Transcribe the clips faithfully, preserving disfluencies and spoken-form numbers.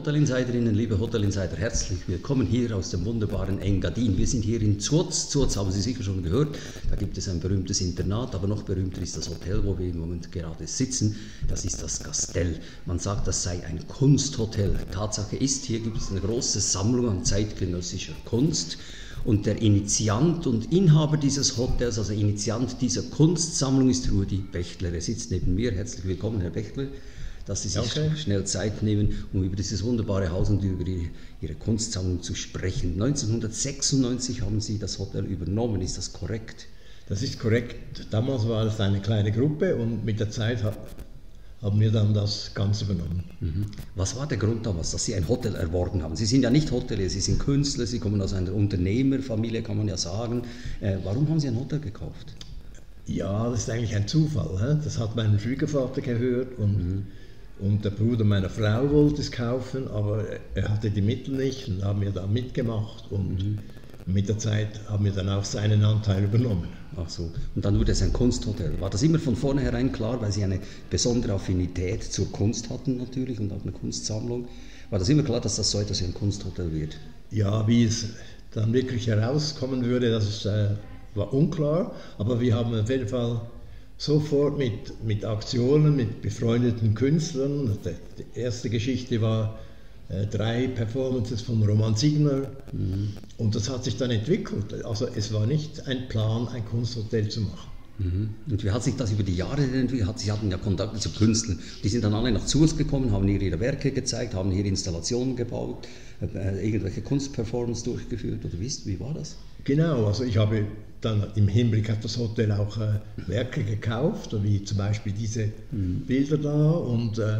Hotelinsiderinnen, liebe Hotelinsider, herzlich willkommen hier aus dem wunderbaren Engadin. Wir sind hier in Zwoz. Zwoz haben Sie sicher schon gehört. Da gibt es ein berühmtes Internat, aber noch berühmter ist das Hotel, wo wir im Moment gerade sitzen. Das ist das Castell. Man sagt, das sei ein Kunsthotel. Tatsache ist, hier gibt es eine große Sammlung an zeitgenössischer Kunst. Und der Initiant und Inhaber dieses Hotels, also Initiant dieser Kunstsammlung, ist Rudi Bechtler. Er sitzt neben mir. Herzlich willkommen, Herr Bechtler, dass Sie sich okay. schnell Zeit nehmen, um über dieses wunderbare Haus und über Ihre, Ihre Kunstsammlung zu sprechen. neunzehnhundertsechsundneunzig haben Sie das Hotel übernommen, ist das korrekt? Das ist korrekt. Damals war es eine kleine Gruppe und mit der Zeit hat, haben wir dann das Ganze übernommen. Mhm. Was war der Grund damals, dass Sie ein Hotel erworben haben? Sie sind ja nicht Hotelier, Sie sind Künstler, Sie kommen aus einer Unternehmerfamilie, kann man ja sagen. Äh, warum haben Sie ein Hotel gekauft? Ja, das ist eigentlich ein Zufall. He? Das hat mein Schwiegervater gehört und mhm. Und der Bruder meiner Frau wollte es kaufen, aber er hatte die Mittel nicht und haben wir da mitgemacht und mhm. mit der Zeit haben wir dann auch seinen Anteil übernommen. Ach so, und dann wurde es ein Kunsthotel. War das immer von vornherein klar, weil Sie eine besondere Affinität zur Kunst hatten natürlich und auch eine Kunstsammlung? War das immer klar, dass das so etwas wie ein Kunsthotel wird? Ja, wie es dann wirklich herauskommen würde, das ist, äh, war unklar, aber wir haben auf jeden Fall sofort mit, mit Aktionen, mit befreundeten Künstlern. Die erste Geschichte war äh, drei Performances von Roman Signer mhm. und das hat sich dann entwickelt. Also es war nicht ein Plan, ein Kunsthotel zu machen. Mhm. Und wie hat sich das über die Jahre entwickelt? Sie hatten ja Kontakte zu Künstlern. Die sind dann alle nach Zwoz gekommen, haben hier ihre Werke gezeigt, haben hier Installationen gebaut, äh, irgendwelche Kunstperformances durchgeführt oder wie, wie war das? Genau, also ich habe dann im Hinblick auf das Hotel auch äh, Werke gekauft, wie zum Beispiel diese mhm. Bilder da, und äh,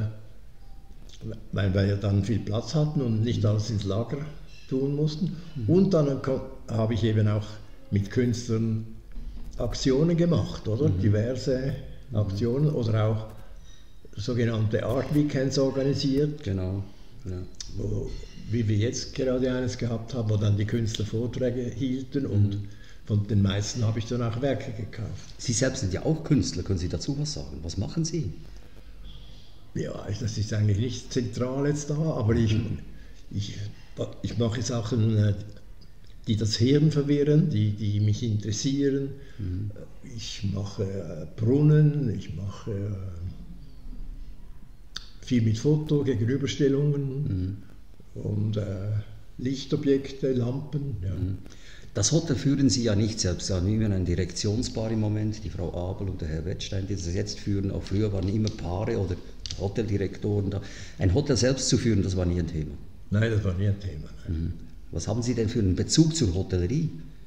weil wir ja dann viel Platz hatten und nicht alles ins Lager tun mussten. Mhm. Und dann habe ich eben auch mit Künstlern Aktionen gemacht, oder? Mhm. Diverse Aktionen mhm. oder auch sogenannte Art Weekends organisiert. Genau. Ja. Wo, wie wir jetzt gerade eines gehabt haben, wo dann die Künstler Vorträge hielten und mhm. von den meisten habe ich dann auch Werke gekauft. Sie selbst sind ja auch Künstler, können Sie dazu was sagen? Was machen Sie? Ja, das ist eigentlich nicht zentral jetzt da, aber ich, mhm. ich, ich mache Sachen, die das Hirn verwirren, die, die mich interessieren. Mhm. Ich mache Brunnen, ich mache viel mit Foto, Gegenüberstellungen. Mhm. Und äh, Lichtobjekte, Lampen. Ja. Das Hotel führen Sie ja nicht selbst, Sie haben immer ein Direktionspaar im Moment, die Frau Abel und der Herr Wettstein, die das jetzt führen. Auch früher waren immer Paare oder Hoteldirektoren da. Ein Hotel selbst zu führen, das war nie ein Thema. Nein, das war nie ein Thema. Mhm. Was haben Sie denn für einen Bezug zur Hotellerie?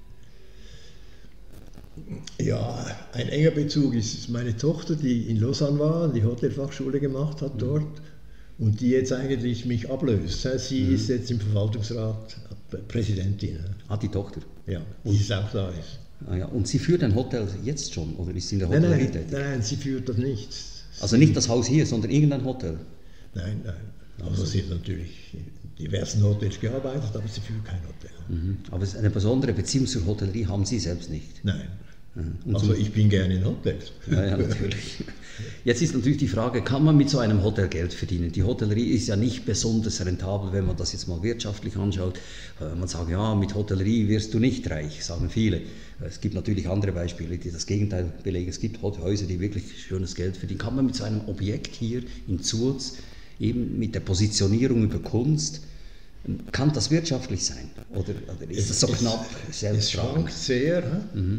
Ja, ein enger Bezug ist meine Tochter, die in Lausanne war, die Hotelfachschule gemacht hat dort. Mhm. Und die jetzt eigentlich mich ablöst. Sie mhm. ist jetzt im Verwaltungsrat Präsidentin. Ah, die Tochter? Ja, die ist auch da. Ist. Ah, ja. Und sie führt ein Hotel jetzt schon oder ist sie in der Hotellerie tätig? Nein, nein, sie führt das nicht. Also nicht das Haus hier, sondern irgendein Hotel? Nein, nein. Also, also sie hat natürlich in diversen Hotels gearbeitet, aber sie führt kein Hotel. Mhm. Aber eine besondere Beziehung zur Hotellerie haben Sie selbst nicht? Nein. Und also ich bin gerne in Hotels. Ja, ja, natürlich. Jetzt ist natürlich die Frage, kann man mit so einem Hotel Geld verdienen? Die Hotellerie ist ja nicht besonders rentabel, wenn man das jetzt mal wirtschaftlich anschaut. Man sagt, ja, mit Hotellerie wirst du nicht reich, sagen viele. Es gibt natürlich andere Beispiele, die das Gegenteil belegen. Es gibt Häuser, die wirklich schönes Geld verdienen. Kann man mit so einem Objekt hier in Zwoz, eben mit der Positionierung über Kunst, kann das wirtschaftlich sein? Oder, oder ist das so es, knapp selbst? Es schwankt sehr. Mhm.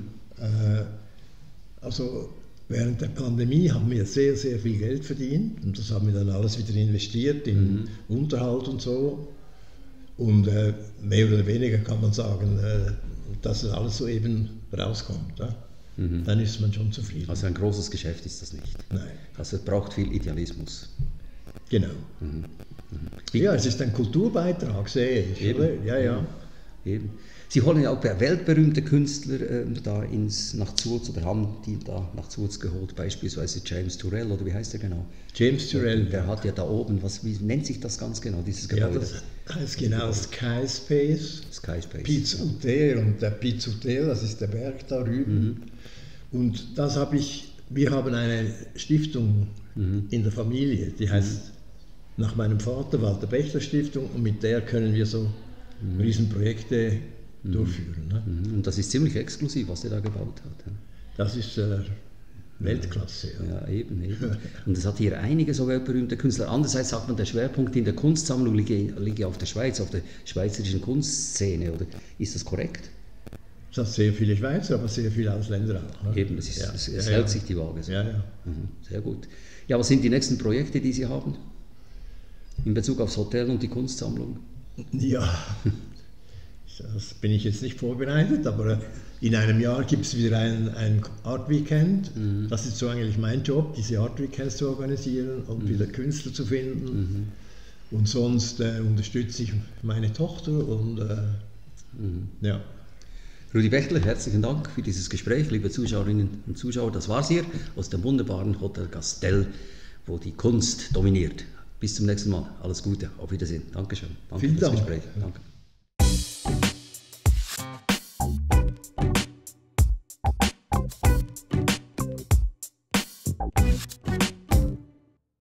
Also während der Pandemie haben wir sehr, sehr viel Geld verdient und das haben wir dann alles wieder investiert in mhm. Unterhalt und so. Und äh, mehr oder weniger kann man sagen, äh, dass das alles so eben rauskommt. Ja? Mhm. Dann ist man schon zufrieden. Also ein großes Geschäft ist das nicht? Nein. Also es braucht viel Idealismus. Genau. Mhm. Mhm. Ja, es ist ein Kulturbeitrag, sehe ich. Eben. Oder? Ja, ja. Eben. Sie holen ja auch weltberühmte Künstler äh, da ins, nach Zwoz oder haben die da nach Zwoz geholt, beispielsweise James Turrell oder wie heißt der genau? James Turrell. Der, der hat ja da oben, was, wie nennt sich das ganz genau, dieses Gebäude? Ja, das heißt genau Sky Space. Sky Space. Piz Uter und der Piz Uter, das ist der Berg da drüben. Mhm. Und das habe ich, wir haben eine Stiftung mhm. in der Familie, die heißt nach meinem Vater, Walter Bechler Stiftung, und mit der können wir so mhm. Riesenprojekte mhm. durchführen. Ne? Und das ist ziemlich exklusiv, was der da gebaut hat. Ja. Das ist äh, Weltklasse. Ja. Ja, eben, eben. Und es hat hier einige so weltberühmte Künstler. Andererseits sagt man, der Schwerpunkt in der Kunstsammlung liege, liege auf der Schweiz, auf der schweizerischen Kunstszene. Oder ist das korrekt? Es hat sehr viele Schweizer, aber sehr viele Ausländer auch. Ne? Eben, es, ist, ja. es, es ja, hält ja. sich die Waage. So. Ja, ja. Mhm, sehr gut. Ja, was sind die nächsten Projekte, die Sie haben? In Bezug aufs Hotel und die Kunstsammlung? Ja, das bin ich jetzt nicht vorbereitet, aber in einem Jahr gibt es wieder ein, ein Art Weekend. Mhm. Das ist so eigentlich mein Job, diese Art Weekends zu organisieren und mhm. wieder Künstler zu finden. Mhm. Und sonst äh, unterstütze ich meine Tochter und äh, mhm. ja. Rudi Bechler, herzlichen Dank für dieses Gespräch, liebe Zuschauerinnen und Zuschauer. Das war's hier aus dem wunderbaren Hotel Gastel, wo die Kunst dominiert. Bis zum nächsten Mal. Alles Gute. Auf Wiedersehen. Dankeschön. Danke Vielen für das Dank. Gespräch. Danke.